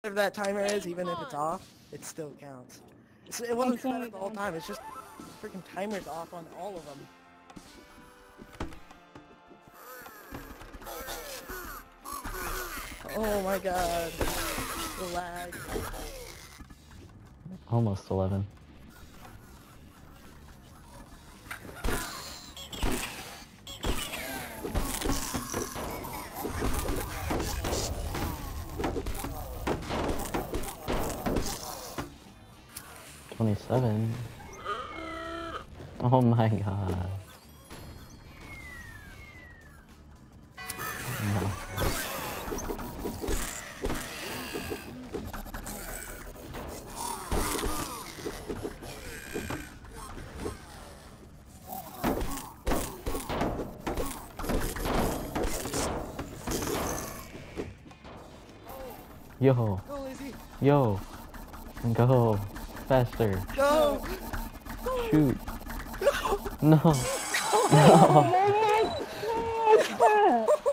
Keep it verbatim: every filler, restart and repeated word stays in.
Whatever that timer is, even if it's off, it still counts. It's, it wasn't set up the whole time, it's just freaking timer's off on all of them. Oh my god. The lag. Almost eleven. Twenty-seven. Oh my god. No. Yo. Go, Lizzie. Yo. Go. Faster. Go. Shoot. No. No. No.